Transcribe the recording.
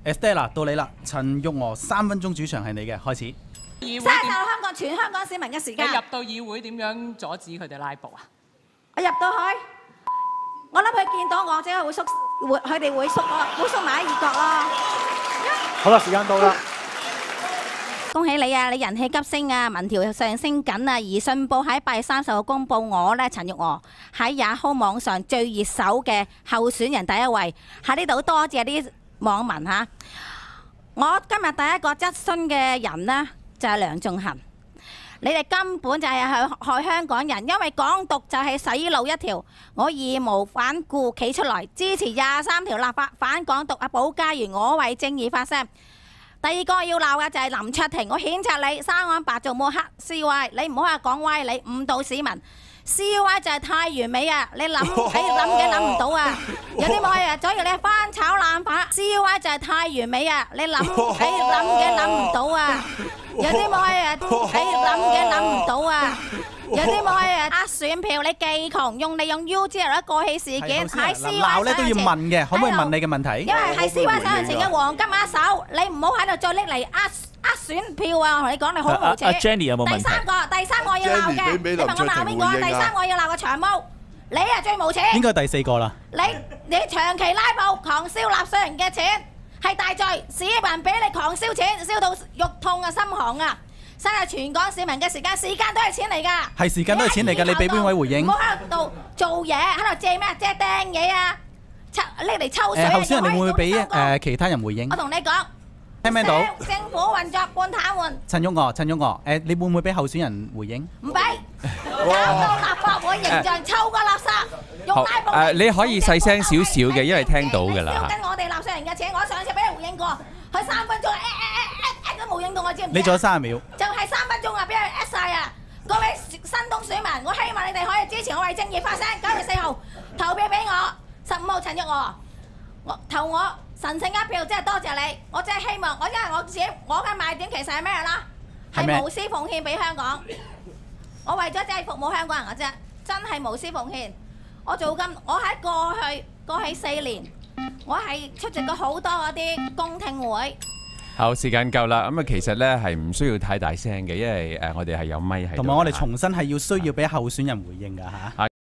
Estella 到你啦，陳玉娥3分鐘主場係你嘅，開始。 議會嘥晒全香港市民嘅時間。 你入到議會點樣阻止佢哋拉布啊？ 我入到去，我諗佢見到我，即係佢哋會縮埋喺二角咯。 好啦，時間到啦。 恭喜你啊！你人氣急升啊，民調上升緊啊。而信報喺8月30號公佈我咧陳玉娥喺Yahoo網上最熱搜嘅候選人第一位。喺呢度多謝啲網民嚇。我今日第一個質詢嘅人呢，就係梁頌恆。你哋根本就係害香港人，因為港獨就係洗腦一條。我義無反顧企出來支持23條立法反港獨啊！保家園，我為正義發聲。第二個要鬧嘅就係林卓廷，我譴責你三安白做抹黑 CY， 你唔好話講歪理誤導市民。CY 就係太完美啊！你諗嘅諗唔到啊！有啲冇啊，左要你翻炒冷飯。CY 就係太完美啊！你諗嘅諗唔到啊！有啲冇啊，諗嘅諗唔到啊！有啲冇啊，呃選票你技窮，用UGL 過氣事件喺 CY 鬧咧都要問嘅，可唔可以問你嘅問題？ 因為係 CY 3年前嘅黃金一手，你唔好喺度再拎嚟呃選票啊！我同你講，你好無恥。 Jenny 有冇問題？ 第三個要鬧嘅，你問我鬧邊個啊？第三個要鬧個長毛，你啊最無恥。 應該第4個啦。 你長期拉布，狂燒納稅人嘅錢係大罪，市民俾你狂燒錢，燒到肉痛啊心寒啊！嘥晒全港市民嘅時間都係錢嚟㗎。係時間都係錢嚟㗎，你俾邊位回應？ 唔好喺度做嘢，喺度借咩？借掟嘢啊！拎嚟抽水。 候選人你會唔會俾其他人回應？ 我同你講。 聽唔聽到？ 政府運作半癱瘓。 陳玉娥，你會唔會俾候選人回應？ 唔俾，搞到立法會形象臭過垃圾，用拉布。 你可以細聲少少嘅，因為聽到㗎啦。 燒緊我哋納稅人嘅錢，我上次俾人回應過，佢3分鐘都冇應到我，知唔知？ 你仲有30秒。 就係3分鐘啊，俾佢呃晒啊！各位新東選民，我希望你哋可以支持我為正義發聲。9月4號投票俾我，15號陳玉娥，投我。神聖一票，真係多謝你！我真係希望，因為我嘅賣點其實係咩啦？係無私奉獻俾香港。我為咗真係服務香港人嘅啫，真係無私奉獻。我喺過去4年，我係出席過好多嗰啲公聽會。 好，時間夠啦。咁啊，其實咧係唔需要太大聲嘅，因為我哋係有咪喺度。 同埋我哋重新係需要俾候選人回應㗎嚇。